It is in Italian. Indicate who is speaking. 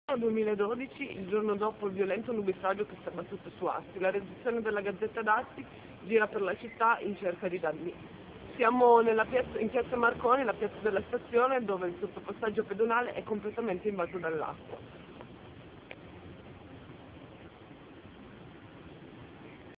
Speaker 1: 2012, il giorno dopo il violento nubifragio che si è abbattuto su Asti, la redazione della Gazzetta d'Asti gira per la città in cerca di danni. Siamo in piazza Marconi, la piazza della stazione, dove il sottopassaggio pedonale è completamente invaso dall'acqua.